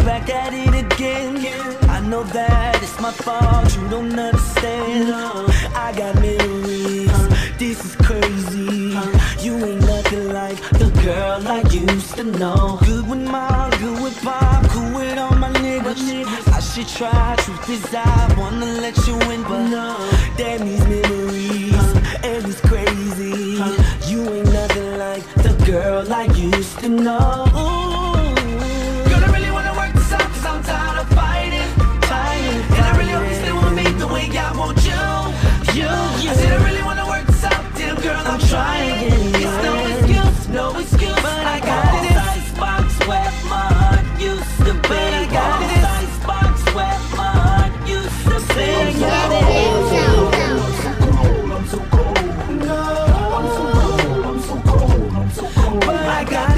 back at it again. I know that it's my fault, you don't understand. I got memories, this is crazy. You ain't nothing like the girl I used to know. Good with mom, good with pop, cool with all my niggas. I should try, truth is I wanna let you in, but no. Damn these memories, and it's crazy. You ain't nothing like the girl I used to know. Girl, I really wanna work this out, cause I'm tired of fighting. And I really hope you still want me the way I want you. I said I really wanna work this out, damn girl, I'm trying. It's no excuse, no excuse, but I got this icebox where my heart used to be. But I got this icebox where my heart used to be. I got it. I'm so cold, no. I'm so cold, I'm so cold, I'm so cold. But I got